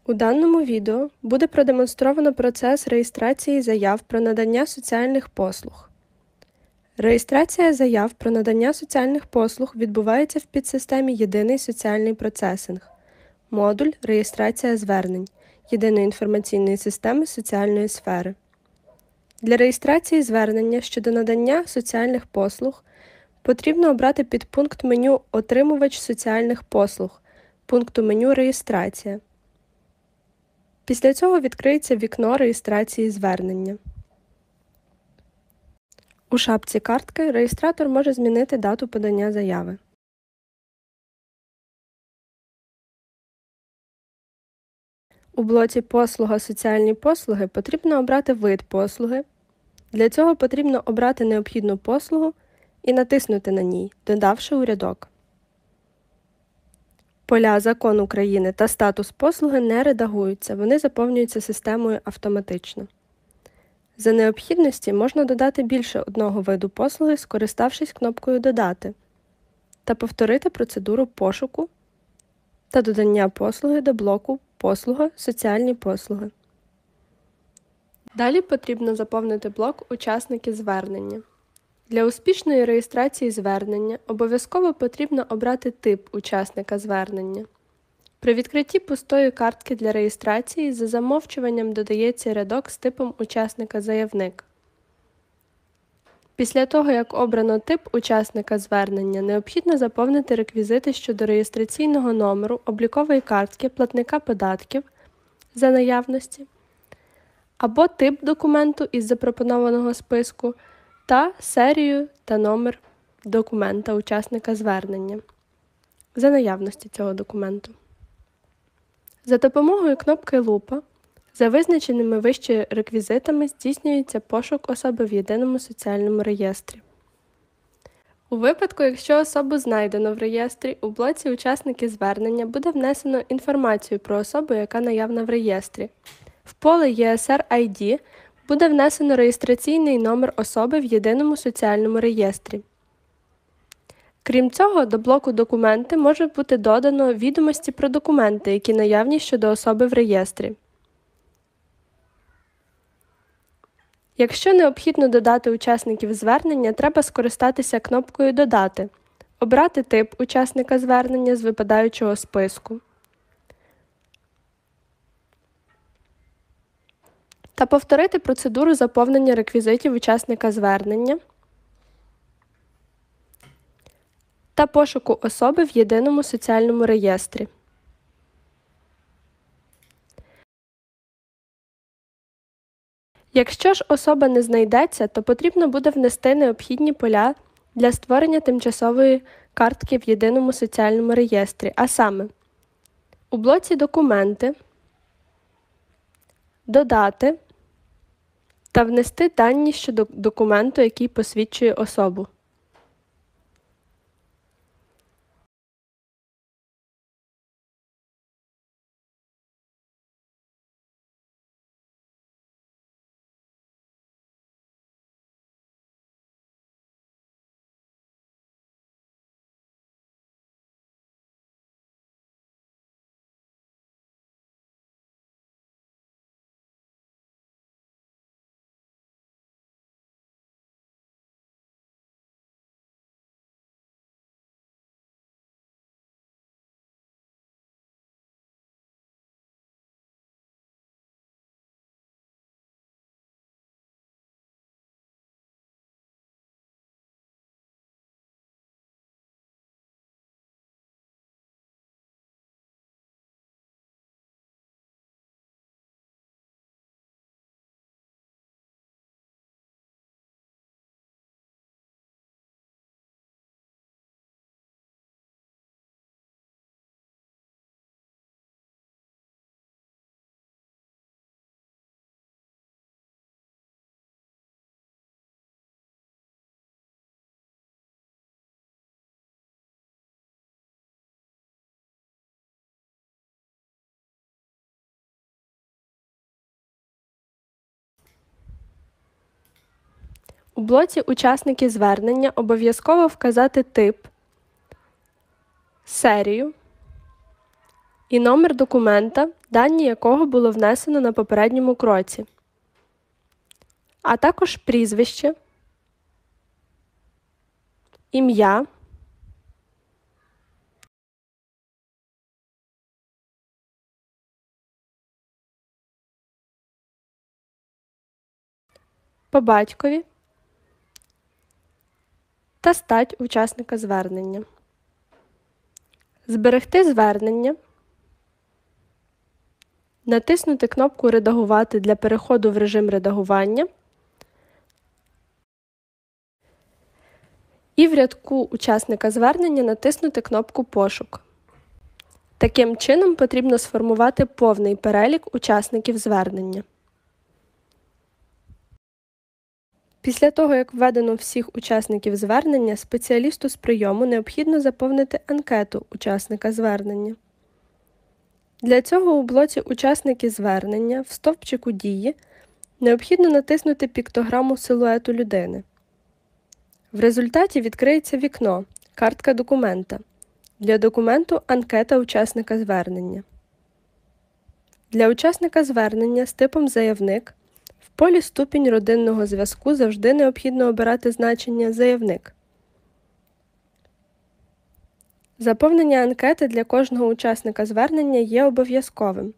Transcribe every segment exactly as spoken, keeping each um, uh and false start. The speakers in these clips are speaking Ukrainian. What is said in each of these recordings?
У даному відео буде продемонстровано процес реєстрації заяв про надання соціальних послуг. Реєстрація заяв про надання соціальних послуг відбувається в підсистемі «Єдиний соціальний процесинг», модуль «Реєстрація звернень» Єдиної інформаційної системи соціальної сфери. Для реєстрації звернення щодо надання соціальних послуг потрібно обрати підпункт меню «Отримувач соціальних послуг» пункту меню «Реєстрація». Після цього відкриється вікно реєстрації звернення. У шапці «Картки» реєстратор може змінити дату подання заяви. У блоці «Послуга. Соціальні послуги» потрібно обрати вид послуги. Для цього потрібно обрати необхідну послугу і натиснути на ній, додавши у рядок. Поля «Закон України» та «Статус послуги» не редагуються, вони заповнюються системою автоматично. За необхідності можна додати більше одного виду послуги, скориставшись кнопкою «Додати» та повторити процедуру пошуку та додання послуги до блоку «Послуга. Соціальні послуги». Далі потрібно заповнити блок «Учасники звернення». Для успішної реєстрації звернення обов'язково потрібно обрати тип учасника звернення. При відкритті пустої картки для реєстрації за замовчуванням додається рядок з типом учасника-заявник. Після того, як обрано тип учасника звернення, необхідно заповнити реквізити щодо реєстраційного номеру, облікової картки, платника податків за наявності, або тип документу із запропонованого списку, та серію та номер документа учасника звернення за наявності цього документу. За допомогою кнопки «Лупа» за визначеними вище реквізитами здійснюється пошук особи в Єдиному соціальному реєстрі. У випадку, якщо особу знайдено в реєстрі, у блоці «Учасники звернення» буде внесено інформацію про особу, яка наявна в реєстрі. В поле «Є Ес Ер Ай Ді» буде внесено реєстраційний номер особи в Єдиному соціальному реєстрі. Крім цього, до блоку «Документи» може бути додано відомості про документи, які наявні щодо особи в реєстрі. Якщо необхідно додати учасників звернення, треба скористатися кнопкою «Додати», обрати тип учасника звернення з випадаючого списку та повторити процедуру заповнення реквізитів учасника звернення та пошуку особи в Єдиному соціальному реєстрі. Якщо ж особа не знайдеться, то потрібно буде внести необхідні поля для створення тимчасової картки в Єдиному соціальному реєстрі, а саме у блоці «Документи» додати та внести дані щодо документу, який посвідчує особу. У блоці «Учасники звернення» обов'язково вказати тип, серію і номер документа, дані якого було внесено на попередньому кроці, а також прізвище, ім'я, по батькові та стать учасника звернення. Зберегти звернення, натиснути кнопку «Редагувати» для переходу в режим редагування і в рядку учасника звернення натиснути кнопку «Пошук». Таким чином потрібно сформувати повний перелік учасників звернення. Після того, як введено всіх учасників звернення, спеціалісту з прийому необхідно заповнити анкету учасника звернення. Для цього у блоці «Учасники звернення» в стовпчику «Дії» необхідно натиснути піктограму силуету людини. В результаті відкриється вікно «Картка документа». Для документу «Анкета учасника звернення». Для учасника звернення з типом «Заявник» в полі «Ступінь родинного зв'язку» завжди необхідно обирати значення «Заявник». Заповнення анкети для кожного учасника звернення є обов'язковим.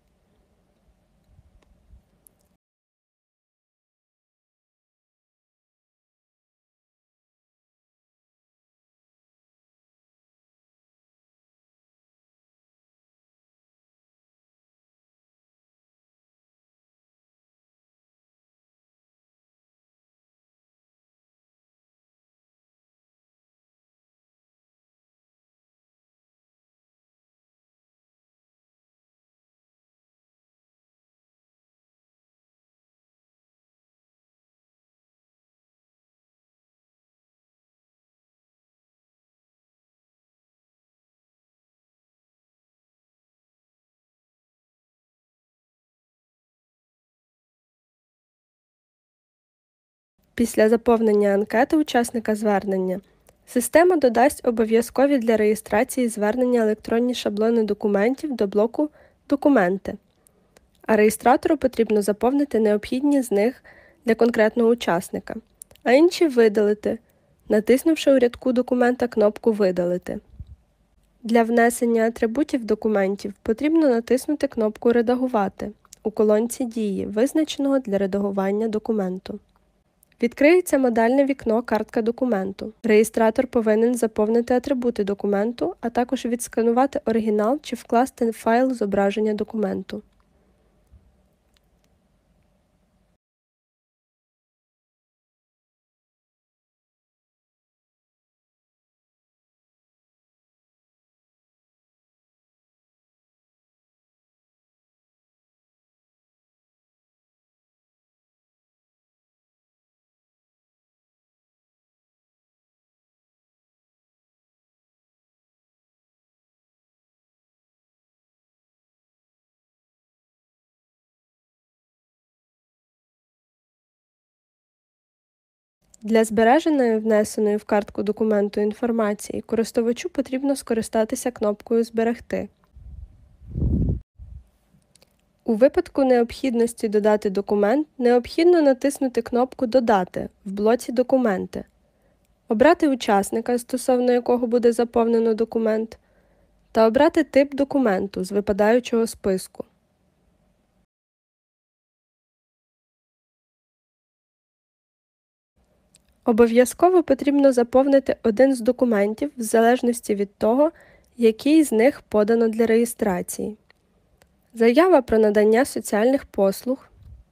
Після заповнення анкети учасника звернення система додасть обов'язкові для реєстрації звернення електронні шаблони документів до блоку «Документи», а реєстратору потрібно заповнити необхідні з них для конкретного учасника, а інші видалити, натиснувши у рядку документа кнопку «Видалити». Для внесення атрибутів документів потрібно натиснути кнопку «Редагувати» у колонці «Дії», визначеного для редагування документу. Відкриється модальне вікно «Картка документу». Реєстратор повинен заповнити атрибути документу, а також відсканувати оригінал чи вкласти файл зображення документу. Для збереженої внесеної в картку документу інформації користувачу потрібно скористатися кнопкою «Зберегти». У випадку необхідності додати документ, необхідно натиснути кнопку «Додати» в блоці «Документи», обрати учасника, стосовно якого буде заповнено документ, та обрати тип документу з випадаючого списку. Обов'язково потрібно заповнити один з документів в залежності від того, який з них подано для реєстрації. Заява про надання соціальних послуг,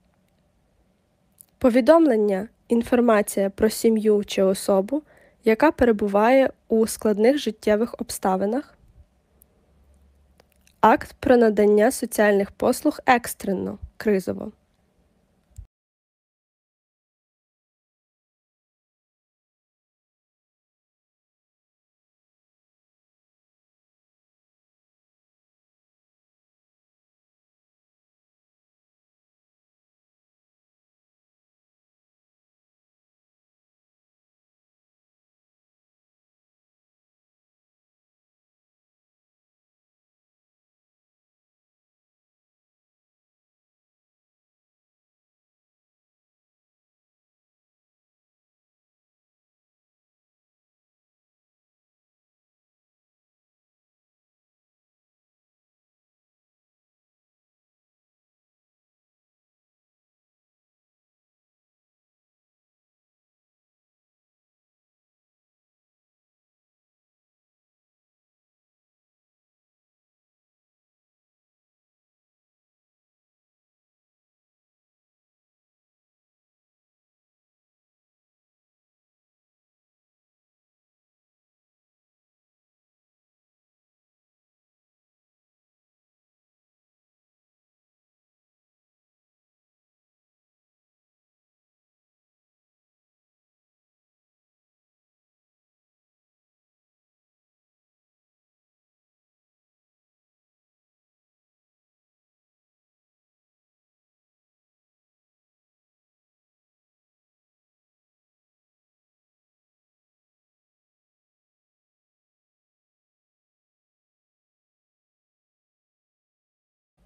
повідомлення, інформація про сім'ю чи особу, яка перебуває у складних життєвих обставинах, акт про надання соціальних послуг екстрено, кризово.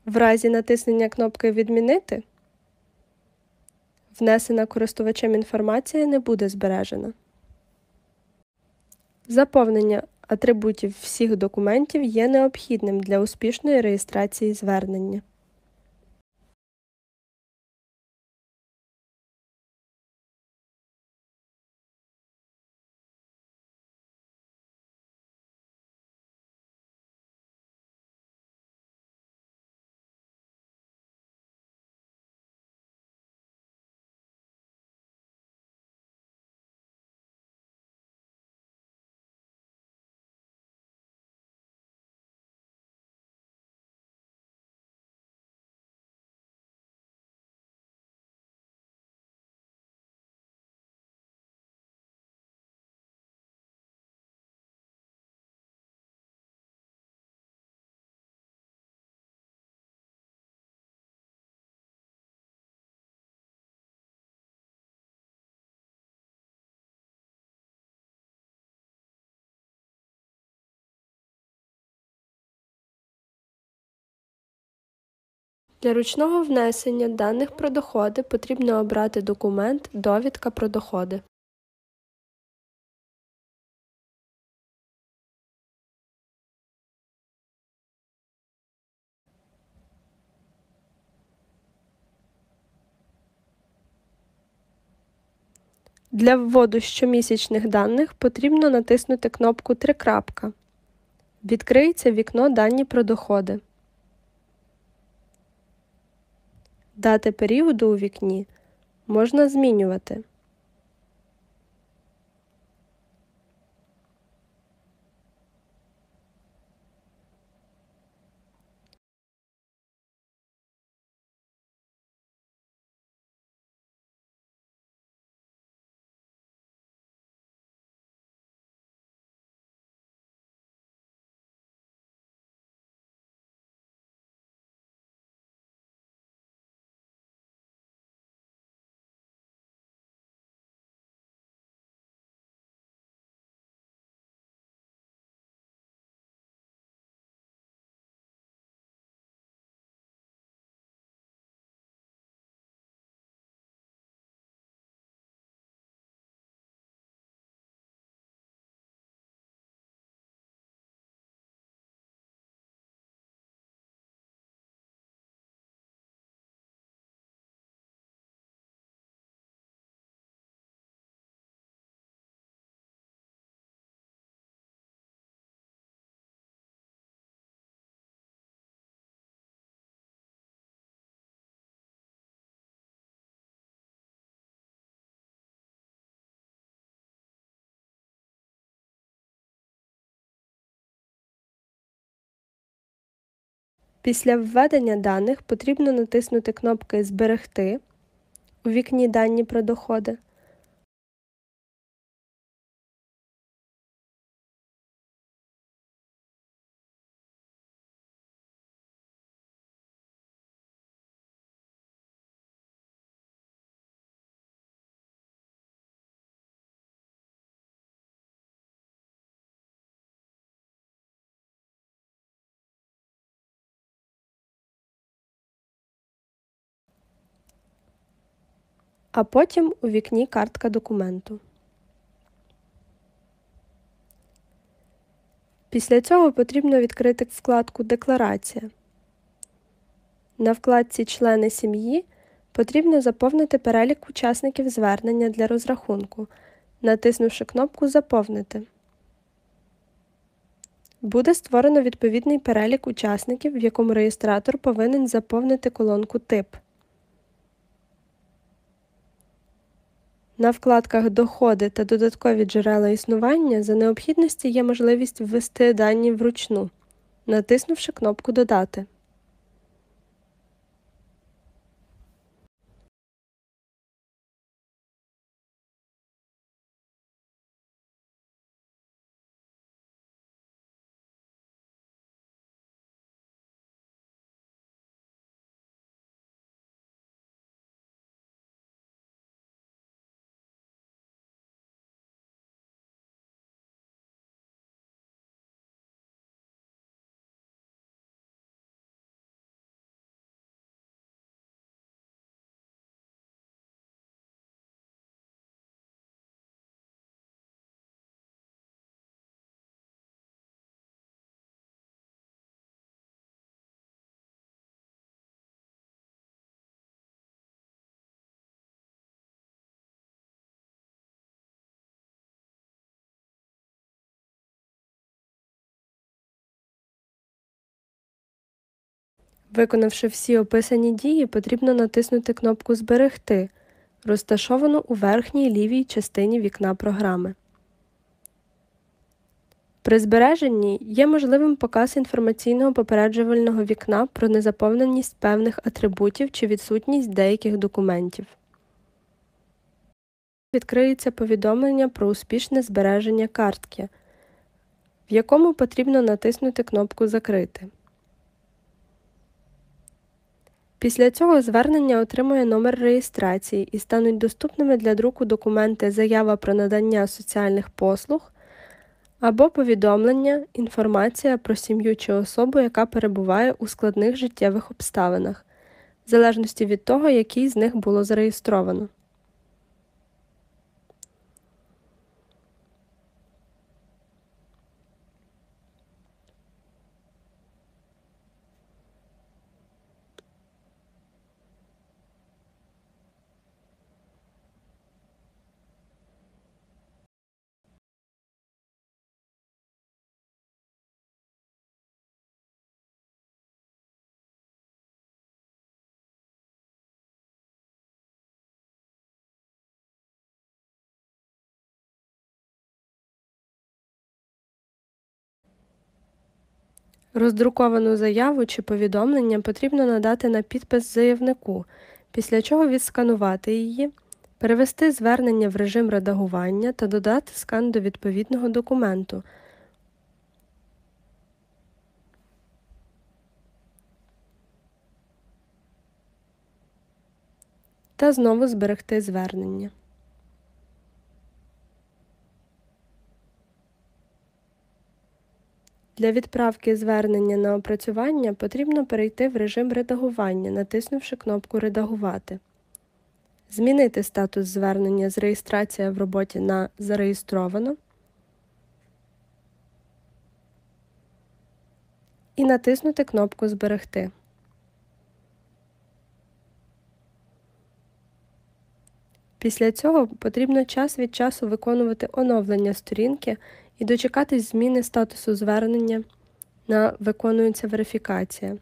В разі натиснення кнопки «Відмінити» внесена користувачем інформація не буде збережена. Заповнення атрибутів всіх документів є необхідним для успішної реєстрації звернення. Для ручного внесення даних про доходи потрібно обрати документ «Довідка про доходи». Для вводу щомісячних даних потрібно натиснути кнопку «Три крапка». Відкриється вікно «Дані про доходи». Дати періоду у вікні можна змінювати. Після введення даних потрібно натиснути кнопки «Зберегти» у вікні «Дані про доходи», а потім у вікні «Картка документу». Після цього потрібно відкрити вкладку «Декларація». На вкладці «Члени сім'ї» потрібно заповнити перелік учасників звернення для розрахунку, натиснувши кнопку «Заповнити». Буде створено відповідний перелік учасників, в якому реєстратор повинен заповнити колонку «Тип». На вкладках «Доходи» та «Додаткові джерела існування» за необхідності є можливість ввести дані вручну, натиснувши кнопку «Додати». Виконавши всі описані дії, потрібно натиснути кнопку «Зберегти», розташовану у верхній лівій частині вікна програми. При збереженні є можливим показ інформаційного попереджувального вікна про незаповненість певних атрибутів чи відсутність деяких документів. Відкриється повідомлення про успішне збереження картки, в якому потрібно натиснути кнопку «Закрити». Після цього звернення отримує номер реєстрації і стануть доступними для друку документи «Заява про надання соціальних послуг» або повідомлення, інформація про сім'ю чи особу, яка перебуває у складних життєвих обставинах, в залежності від того, який з них було зареєстровано. Роздруковану заяву чи повідомлення потрібно надати на підпис заявнику, після чого відсканувати її, перевести звернення в режим редагування та додати скан до відповідного документу. Та знову зберегти звернення. Для відправки звернення на опрацювання потрібно перейти в режим редагування, натиснувши кнопку «Редагувати». Змінити статус звернення з «Реєстрація в роботі» на «Зареєстровано» і натиснути кнопку «Зберегти». Після цього потрібно час від часу виконувати оновлення сторінки і дочекатись зміни статусу звернення на «Виконується верифікація».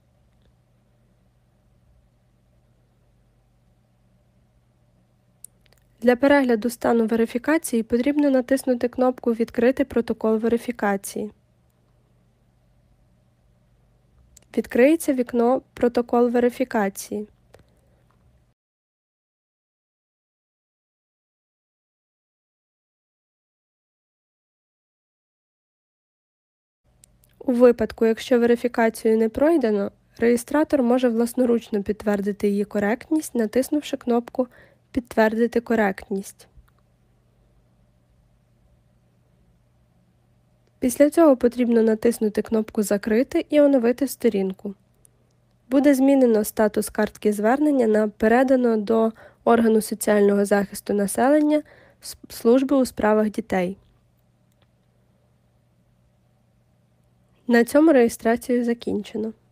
Для перегляду стану верифікації потрібно натиснути кнопку «Відкрити протокол верифікації». Відкриється вікно «Протокол верифікації». У випадку, якщо верифікацію не пройдено, реєстратор може власноручно підтвердити її коректність, натиснувши кнопку «Підтвердити коректність». Після цього потрібно натиснути кнопку «Закрити» і оновити сторінку. Буде змінено статус картки звернення на «Передано до органу соціального захисту населення Служби у справах дітей». На цьому реєстрацію закінчено.